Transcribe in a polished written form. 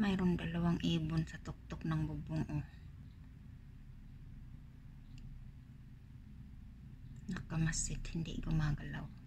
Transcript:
Mayroon dalawang ibon sa tuktok ng bubong, oh. Nakamasid, hindi gumagalaw.